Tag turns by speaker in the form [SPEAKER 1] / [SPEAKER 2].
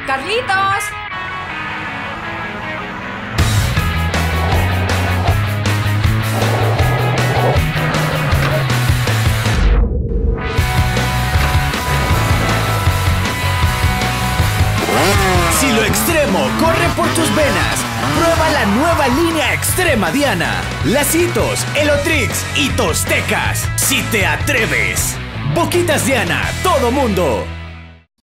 [SPEAKER 1] ¡Carlitos!
[SPEAKER 2] Si lo extremo corre por tus venas, prueba la nueva línea Extrema Diana. Lacitos, Elotrix y Tostecas. Si te atreves. Boquitas Diana, todo mundo.